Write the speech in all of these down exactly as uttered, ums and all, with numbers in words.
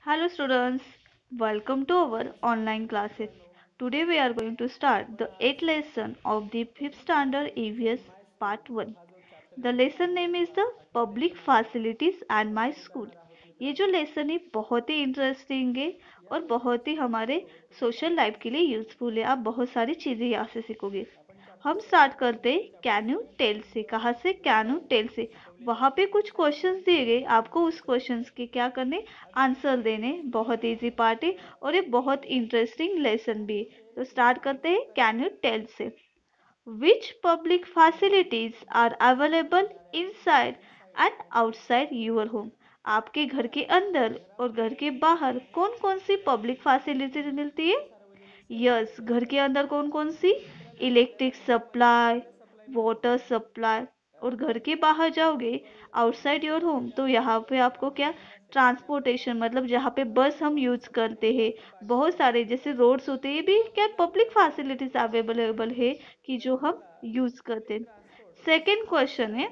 Hello students, welcome to our online classes. Today we are going to start the eighth lesson of the fifth standard E V S part one. The lesson name is the Public Facilities and My School. ये जो lesson है बहुत ही interesting है और बहुत ही हमारे social life के लिए यूजफुल है। आप बहुत सारी चीजें यहाँ से सीखोगे। हम स्टार्ट करते कैन यू टेल से। कहाँ से? कैन यू टेल से। वहां पे कुछ क्वेश्चंस दिए गए, आपको उस क्वेश्चंस के क्या करने, आंसर देने। बहुत इजी पार्ट है और ये बहुत इंटरेस्टिंग लेसन भी है। तो स्टार्ट करते हैं can you tell say. Which public facilities are available inside and outside your home. आपके घर के अंदर और घर के बाहर कौन कौन सी पब्लिक फैसिलिटीज मिलती है? यस, घर के अंदर कौन कौन सी? Electric supply, water supply. और घर के बाहर जाओगे आउटसाइड योर होम तो यहाँ पे आपको क्या, ट्रांसपोर्टेशन, मतलब जहाँ पे बस हम यूज करते हैं, बहुत सारे जैसे रोड्स होते हैं, ये भी क्या पब्लिक फैसिलिटीज अवेलेबल है कि जो हम यूज करते हैं। सेकेंड क्वेश्चन है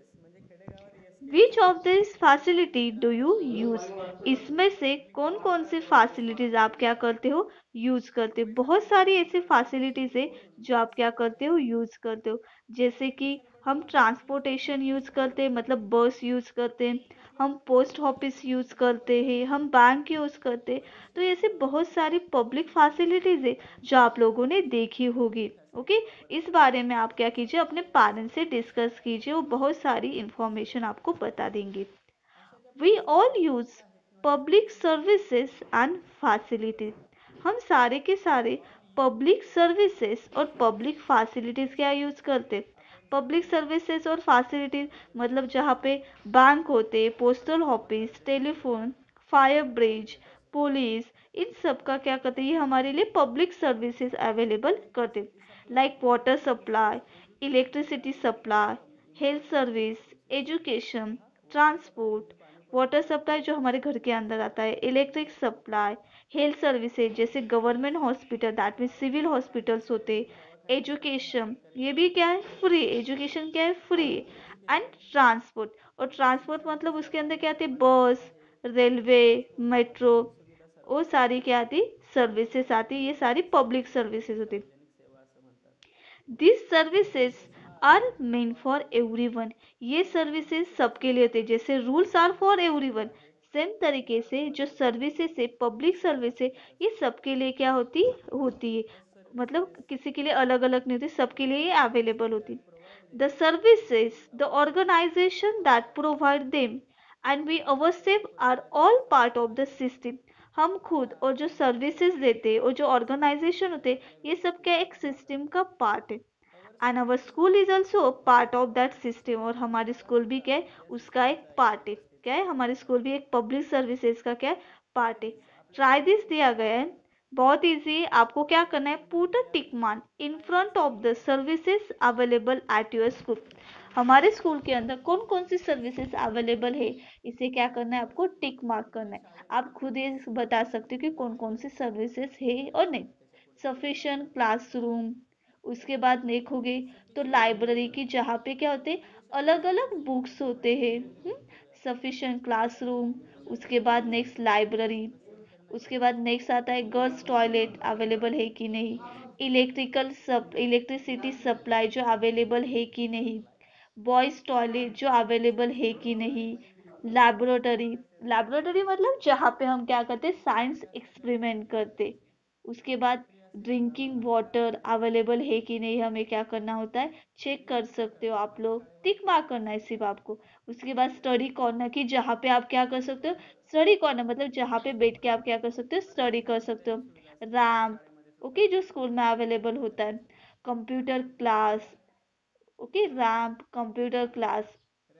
which of this facility do you use. इसमें से कौन कौन सी फैसिलिटीज आप क्या करते हो, यूज करते हो। बहुत सारी ऐसी फैसिलिटीज है जो आप क्या करते हो, यूज करते हो। जैसे कि हम ट्रांसपोर्टेशन यूज करते हैं, मतलब बस यूज करते हैं, हम पोस्ट ऑफिस यूज करते हैं, हम बैंक यूज करते हैं। तो ऐसे बहुत सारी पब्लिक फैसिलिटीज है जो आप लोगों ने देखी होगी। ओके, इस बारे में आप क्या कीजिए, अपने पेरेंट्स से डिस्कस कीजिए, वो बहुत सारी इंफॉर्मेशन आपको बता देंगे। We all use public services and facilities. हम सारे के सारे पब्लिक सर्विसेज और पब्लिक फैसिलिटीज क्या यूज करते? पब्लिक सर्विसेज और फैसिलिटीज मतलब जहाँ पे बैंक होते, postal office, telephone, fire brigade, police, इन सब का क्या करते, ये हमारे लिए पब्लिक सर्विसेज अवेलेबल करते। Like water supply, electricity supply, health service, education, transport. Water supply जो हमारे घर के अंदर आता है, इलेक्ट्रिक सप्लाई, हेल्थ सर्विसेज जैसे government hospital, that mean civil hospitals होते, एजुकेशन ये भी क्या है, फ्री। एजुकेशन क्या है, फ्री। एंड ट्रांसपोर्ट, और ट्रांसपोर्ट मतलब उसके अंदर क्या आती है, बस, रेलवे, मेट्रो, वो सारी क्या आती, सर्विसेज आती, ये सारी पब्लिक सर्विसेज होती। This services are main for everyone. ये सर्विसेज सबके लिए होते हैं, जैसे rules are for everyone, same तरीके से जो सर्विसेज है, पब्लिक सर्विस है, ये सबके लिए क्या होती होती है, मतलब किसी के लिए अलग अलग नहीं होती, सबके लिए ये अवेलेबल होती। The services the organization that provide them and we ourselves are all part of the system. हम खुद और जो सर्विसेज देते और जो ऑर्गेनाइजेशन होते, ये सब क्या एक सिस्टम का पार्ट है। And our school is also part of that system, और हमारी स्कूल भी क्या है, उसका एक पार्ट है। क्या है, हमारी स्कूल भी एक पब्लिक सर्विसेज का क्या है, पार्ट है। ट्राई दिस दिया गया है, बहुत इजी है। आपको क्या करना है, put a tick mark in front of the services available at your school. हमारे स्कूल के अंदर कौन कौन सी सर्विसेज अवेलेबल है, इसे क्या करना है, आपको टिक मार्क करना है। आप खुद ये बता सकते हो कि कौन कौन सी सर्विसेज है और नहीं। सफिशिएंट क्लासरूम, उसके बाद देखोगे तो लाइब्रेरी की, जहाँ पे क्या होते, अलग अलग बुक्स होते हैं। सफिशिएंट क्लासरूम, उसके बाद नेक्स्ट लाइब्रेरी, उसके बाद नेक्स्ट आता है गर्ल्स टॉयलेट अवेलेबल है कि नहीं, इलेक्ट्रिकल सब इलेक्ट्रिसिटी सप्लाई जो अवेलेबल है कि नहीं, बॉयज टॉयलेट जो अवेलेबल है कि नहीं, लैबोरेटरी। लैबोरेटरी मतलब जहाँ पे हम क्या करते, साइंस एक्सपेरिमेंट करते। उसके बाद ड्रिंकिंग वाटर अवेलेबल है कि नहीं, हमें क्या करना होता है, चेक कर सकते हो आप लोग, टिक मार्क करना है सिर्फ आपको। उसके बाद स्टडी कॉर्नर की, जहाँ पे आप क्या कर सकते हो, स्टडी कॉर्नर मतलब जहाँ पे बैठ के आप क्या कर सकते हो, स्टडी कर सकते हो। रैम्प, ओके, जो स्कूल में अवेलेबल होता है। Computer class, okay, ramp, computer class,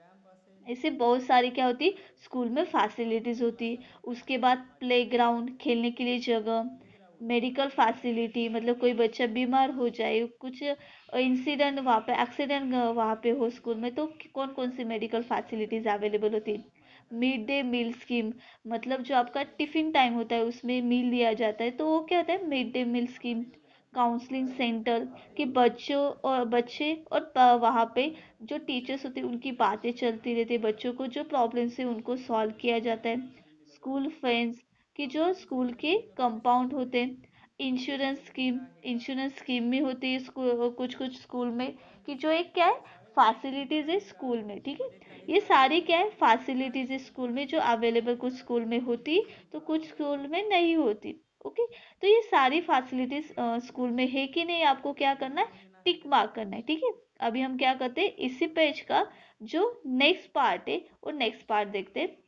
ऐसे बहुत सारी क्या होती, स्कूल में फैसिलिटीज होती। उसके बाद प्लेग्राउंड, खेलने के लिए जगह। मेडिकल फैसिलिटी मतलब कोई बच्चा बीमार हो जाए, कुछ इंसिडेंट वहाँ पे, एक्सीडेंट वहाँ पे हो स्कूल में, तो कौन कौन सी मेडिकल फैसिलिटीज अवेलेबल होती। मिड डे मील स्कीम, मतलब जो आपका टिफिन टाइम होता है उसमें मील दिया जाता है, तो वो क्या होता है, mid day meal scheme. Counselling centre, कि बच्चों और बच्चे और वहाँ पे जो टीचर्स होते हैं उनकी बातें चलती रहती है, बच्चों को जो प्रॉब्लम्स है उनको सॉल्व किया जाता है। स्कूल फ्रेंड्स, कि जो स्कूल के कंपाउंड होते हैं। इंश्योरेंस स्कीम, इंश्योरेंस स्कीम भी होती है स्कूल, कुछ कुछ स्कूल में, कि जो एक क्या है फैसिलिटीज है स्कूल में, ठीक है। ये सारी क्या है फैसिलिटीज है स्कूल में जो अवेलेबल कुछ स्कूल में होती तो कुछ स्कूल में नहीं होती। ओके, तो ये सारी फैसिलिटीज स्कूल में है कि नहीं आपको क्या करना है, टिक मार्क करना है, ठीक है। अभी हम क्या करते हैं, इसी पेज का जो नेक्स्ट पार्ट है वो नेक्स्ट पार्ट देखते हैं।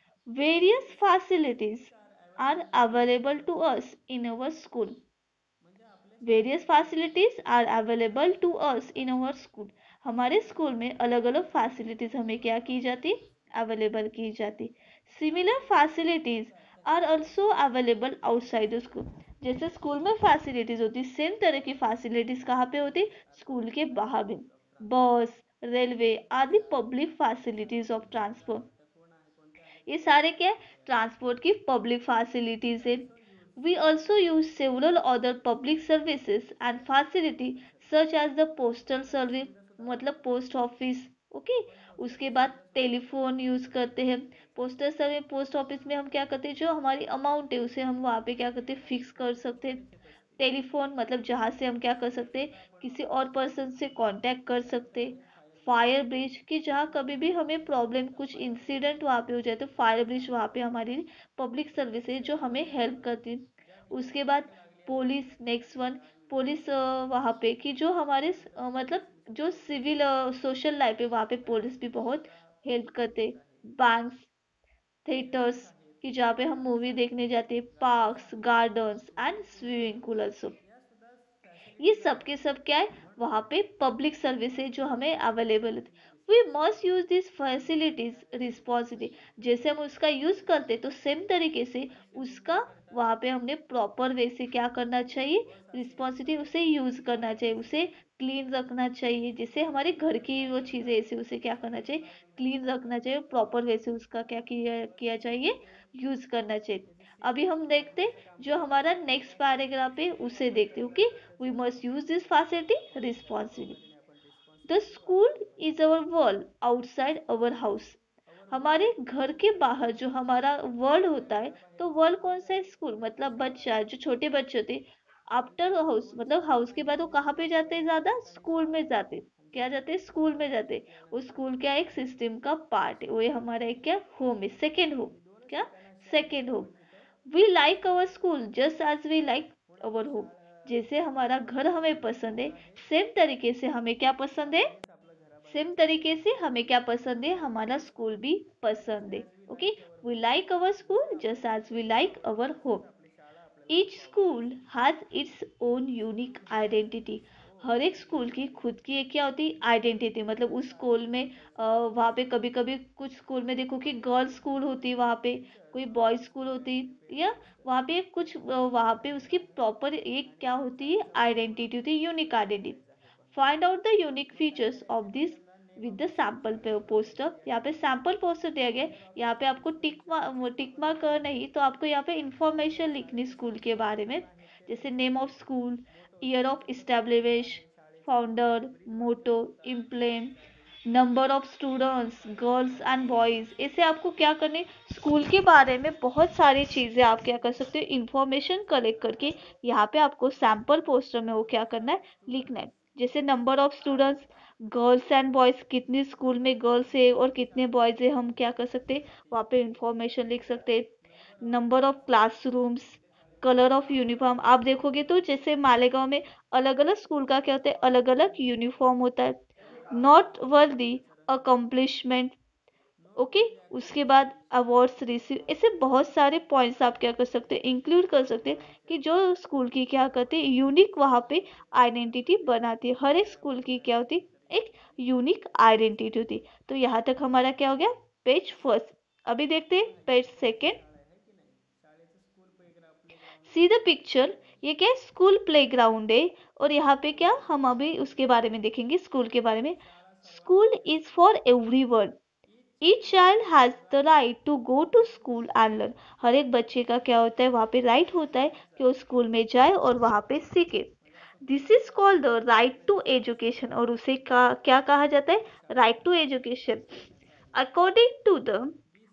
वेरियस म्हणजे facilities facilities are are available in our available school to असं. Us in our school. म्हणजे आपल्या वेरियस शाळेमध्ये facilities are available to us in our school. हमारे स्कूल में अलग अलग फैसिलिटीज हमें क्या की जाती, अवेलेबल की जाती। सिमिलर शाळेचे फैसिलिटीज फेसिलिटीज आर आर तसेच ऑल्सो असतात. Available outside the school. जैसे स्कूल में फैसिलिटीज होती सेम तरह की फैसिलिटीज कहाँ पे होती, स्कूल के अकॉर्डिंग टू द बाहर भी। Mode of transport. Bus, railway आदि जसं पब्लिक फैसिलिटीज ऑफ तुम्ही आता ट्रांसपोर्ट। बघता कोण आहे कोणते आहे ये पब्लिक सारे क्या है ट्रान्सपोर्ट आहे. ट्रांसपोर्ट की पब्लिक वी फैसिलिटीज है। Also use We also use several other public services and facility करू शकतो. such as the postal बसच्या service, सुविधा सुद्धा मतलब वापरतो. Post office. ओके, आपण पोस्टल उसके बाद सुविधा सुद्धा टेलीफोन वापरतो यूज करते हैं। पोस्टल जायसाठी. पोस्टल सर्विस, पोस्ट ऑफिस में हम क्या करते हैं, जो हमारी अमाउंट है उसे हम वहाँ पे क्या करते हैं, त्यामध्ये फिक्स कर खूप सकते हैं। बेनिफिट असते. टेलीफोन मतलब जहाँ से हम क्या कर सकते हैं, पोस्टलचा आपण किसी वापर और करू पर्सन शकतो. से कांटेक्ट कर सकते हैं। त्याचप्रमाणे फायर ब्रिगेड, फायर ब्रिज की जहाँ कभी भी हमें प्रॉब्लम, आता कुछ फायर इंसिडेंट ब्रिगेड वहाँ पे हो जाए तो फायर ब्रिज वहाँ पे सामान्यतः हमारी पब्लिक सर्विस है जो हमें शहरामध्ये हेल्प असतात. करती है। ज्या ठिकाणी उसके बाद आग लागली असेल पुलिस, नेक्स्ट वन, किंवा विद्युत पुलिस वहाँ पे कि जो हमारे त्यानंतर अ, मतलब पोलीस जो सुद्धा सिविल उपयोगी येतात. सोशल लाइफ है वहाँ पे पुलिस भी त्यानंतर बहुत शाळा हेल्प पब्लिक करते। सर्व्हिस आहे. बैंक्स, थिएटर्स थिएटर्स आहेत. कि जहाँ पे हम मूवी देखने शाळेमध्ये जाते हैं, ग्राउंड्स पार्क्स, आहेत. Gardens and swimming pools swimming आहेत. Pool also. या सुद्धा ये फॅसिलिटीज सब के आहेत. सब क्या है, म्हणून वहाँ पे पब्लिक वी सर्विस है मस्ट जो यूज हमें दिस अवेलेबल है। Facility we responsibly. Must use this आपण फैसिलिटीज त्या फॅसिलिटीजचा रिस्पॉन्सिबली। योग्य जैसे हम उसका यूज करते तो सेम तरीके से आणि स्विमिंग उसका पूल करता वहाँ पे हमने प्रॉपर वे से क्या करना चाहिए, बस असेल, रिस्पॉन्सिबिलिटी उसे शाळेची यूज करना इमारत चाहिए, असेल, उसे क्लीन रखना चाहिए। जैसे हमारे घर की वो चीज़ें त्यानंतर ऐसे उसे क्या करना चाहिए, शाळेमध्ये क्लीन रखना चाहिए, प्रॉपर वे से उसका क्या किया किया बसेस चाहिए, आहेत ते यूज करना चाहिए। त्याची अभी सेफ्टी हम देखते शाळेमध्ये काम जो करणारे हमारा स्टाफ नेक्स्ट त्यासाठी पैराग्राफ है उसे देखते त्यानंतर ओके। वी त्याचं मस्ट यूज दिस फैसिलिटी त्याच रिस्पॉन्सिबली। पद्धतीने आपण द रिस्पॉन्सिबिलिटी स्कूल वापरली इज पाहिजे. Our world outside our school is house. Our हमारे वर्ल्ड घर के आउटसाइड अवर बाहर जो हाऊस. हमारा वर्ल्ड होता है, घराच्या तो बाहेर जे वर्ल्ड कौन समाज सा है, आहे स्कूल तो मतलब शाळा बच्चा, आहे. जो छोटे बच्चे होते आणि आफ्टर हाउस दोन मतलब हाउस के बाद वो समाजांमध्ये कहाँ पे जाते हैं, ज्यादा ठिकाणी स्कूल शाळा में आहे जाते हैं। आणि क्या जाते हैं, स्कूल में जाते शाळेमध्ये हैं। वो गेल्यानंतर स्कूल क्या एक सिस्टम का पार्ट है, वो ये हमारा एक क्या होम है, सेकेंड होम। ही दोनच क्या, ठिकाणं अशी आहेत सेकेंड की होम। आपण तिथं वी पास लाइक करू अवर शकतो. School just as we like म्हणून अवर होम। शाळा जैसे हमारा घर आपल्यासाठी हमें खूप पसंद है, मोठं आहे. सेम तरीके से हमें क्या पसंद है, शाळा हेच आपलं सेम घराबाहेरचं तरीके घर से आहे. हमें क्या पसंद है, हमारा स्कूल भी जस्ट पसंद है। As we okay, like our we home. Like our जसे स्कूल आपलं जस्ट घर एज वी आपल्याला लाइक आवडतं अवर तसेच होम। आपली शाळा आपल्याला ईच खूप आवडते. School has its own unique school identity. Has its हर ओन एक स्कूल की युनिक खुद की एक आयडेंटिटी. क्या होती है, आइडेंटिटी। मतलब प्रत्येक उस स्कूल शाळेची में स्वतःची अ, ओळख वहाँ पे असते. कभी कभी कुछ स्कूल में देखो कि गर्ल्स स्कूल होती है, वहाँ पे कोई teachers boys always school keep होती एन है, या इंडिपेंडेंट वहाँ पे कुछ अ, वहाँ पे उसकी आहे प्रॉपर एक आणि क्या होती है, शाळेचा मोटो पण आइडेंटिटी होती है, यूनिक आइडेंटिटी। इंडिपेंडेंस आहे पण. फाइंड आउट द यूनिक मग काय फीचर्स ऑफ करायचं दिस पहिल्यांदा name with of the the school sample शाळेचं नाव पोस्टर। द्यायचं यहाँ यादी. पे सैम्पल पोस्टर दिया गया है, नेम ऑफ द यहाँ पे स्कूल आपको टिक शाळेची टिक स्थापना मार्क कधी नहीं, झाली. तो आपको यहाँ पे त्यानंतर इंफॉर्मेशन लिखनी शाळेचे स्कूल के संस्थापक बारे में। कोण आहेत ते जैसे नेम लिहायचं. Of school, motto year of शाळेचा मोटो काय इस्टॅब्लिश, आहे, शाळेचे फाउंडर, ब्रीद वाक्य मोटो, कोणतं आहे ते इम्प्लेन, लिहायचं आहे. Number of students, girls and boys. ऐसे आपको क्या करने, स्कूल के बारे में बहुत सारी चीज़ें आप क्या कर सकते हो, इंफॉर्मेशन कलेक्ट करके यहाँ पे आपको सैम्पल पोस्टर में वो क्या करना है, नंबर ऑफ लिखना है। स्टुडंट्स. जैसे number of students, girls and boys, कितनी स्कूल में गर्ल्स है और कितने बॉयज है, हम क्या कर सकते हैं, शाळेसाठी वहाँ पे इंफॉर्मेशन लिख सकते हैं। Number of number of classrooms. Classrooms, प्रत्येक शाळेमध्ये कलर ऑफ किती यूनिफॉर्म। क्लासरूम्स आप आहेत देखोगे तो जैसे मालेगांव में अलग अलग स्कूल का क्या होता है, अलग अलग यूनिफॉर्म होता है। नॉट वर्दी त्याच्यानंतर अकम्प्लिशमेंट। नोट ओके, वर्दी उसके बाद अकॉम्प्लिशमेंट्स. अवार्ड्स रिसीव, ऐसे बहुत सारे पॉइंट्स आप क्या कर सकते हैं, इंक्लूड कर सकते हैं कि त्यानंतर जो स्कूल की क्या करते हैं, यूनिक वहाँ पे आइडेंटिटी बनाती है। हर एक स्कूल की क्या होती है, एक यूनिक आइडेंटिटी होती है। तो यहाँ तक हमारा क्या हो गया, पेज फर्स्ट। अभी देखते हैं पहा ही पेज शाळेची सेकेंड। शाळा आहे की नाही. शाळेचं school play ground see the आहे. पिक्चर, ये क्या है, स्कूल प्लेग्राउंड है। और यहाँ पे क्या, हम अभी उसके बारे में देखेंगे, स्कूल के बारे में। शाळा स्कूल सर्वांसाठी इज असते. For everyone. Each each child child has has the the right right to go to school and learn. हर एक बच्चे का क्या होता है, वहाँ पे राइट होता है कि वो स्कूल में जाए और वहाँ पे सीखे। म्हणजे असं दिस कुठलंही इज काम कॉल्ड द नसतं की राइट टू आपल्याला शाळेत एजुकेशन, शिकायलाच और उसे पाहिजे. का, क्या कहा जाता है, आपल्याला शाळेत राइट टू शिकायचं आहे. Education. This according to the this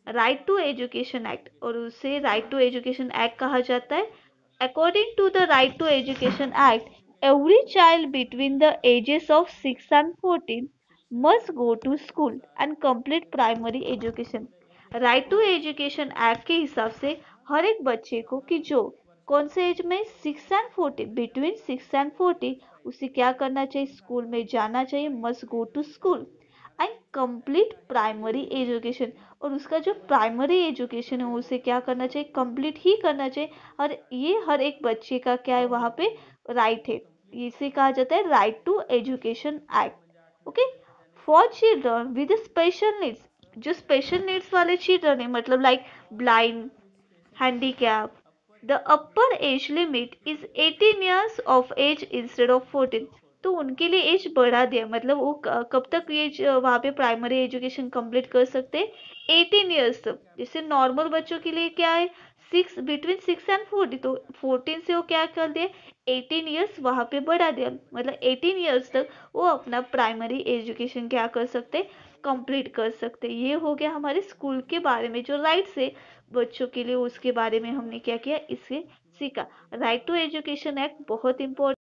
right to education act, और उसे राइट टू एजुकेशन एक्ट कहा जाता है। According to the right to education act, every child between the ages of six and fourteen must go to school and complete primary education। Right to education act के हिसाब से हर एक बच्चे को कि जो कौन से एज में six and fourteen, between six and fourteen, उसे क्या करना चाहिए, स्कूल में जाना चाहिए, must go to school and complete primary education. और उसका जो प्राइमरी एजुकेशन है उसे क्या करना चाहिए, कंप्लीट ही करना चाहिए। और ये हर एक बच्चे का क्या है, वहाँ पे राइट है। इसे कहा जाता है right to education act. Okay, for children with special needs, जो स्पेशल नीड्स वाले चिल्ड्रन है, मतलब like blind, handicap, the upper age limit is eighteen years of age instead of fourteen। तो उनके लिए एज बढ़ा दिया, मतलब वो कब तक ये वहाँ पे प्राइमरी एजुकेशन कंप्लीट कर सकते हैं, एटीन ईयर्स तक। जैसे नॉर्मल बच्चों के लिए क्या है, six, between six and forty, तो फोर्टीन से वो क्या कर दिया, एटीन ईयर्स वहाँ पे बढ़ा दिया, मतलब एटीन ईयर्स तक वो अपना प्राइमरी एजुकेशन क्या कर सकते, कंप्लीट कर सकते। ये हो गया हमारे स्कूल के बारे में जो राइट्स है बच्चों के लिए, उसके बारे में हमने क्या किया, इससे सीखा। राइट टू एजुकेशन एक्ट बहुत इंपॉर्टेंट